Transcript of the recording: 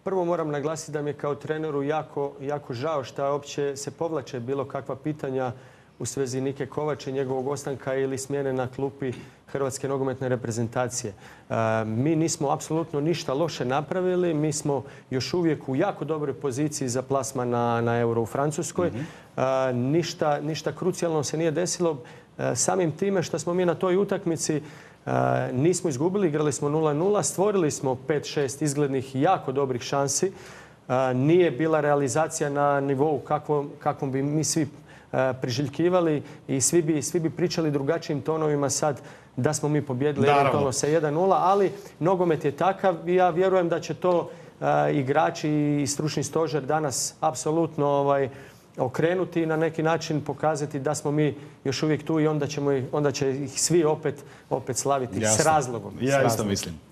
Prvo moram naglasiti da mi je kao treneru jako žao što uopće se povlače bilo kakva pitanja u svezi Nike Kovača i njegovog ostanka ili smjene na klupi Hrvatske nogometne reprezentacije. Mi nismo apsolutno ništa loše napravili. Mi smo još uvijek u jako dobroj poziciji za plasman na Euro u Francuskoj. Ništa krucijalno se nije desilo. Samim time što smo mi na toj utakmici nismo izgubili, igrali smo 0-0, stvorili smo 5-6 izglednih i jako dobrih šansi. Nije bila realizacija na nivou kakvom bi mi svi priželjkivali i svi bi pričali drugačijim tonovima sad da smo mi pobjedili eventualno sa 1-0, ali nogomet je takav i ja vjerujem da će to igrači i stručni stožer danas apsolutno okrenuti i na neki način pokazati da smo mi još uvijek tu i onda će ih svi opet slaviti s razlogom. Ja isto mislim.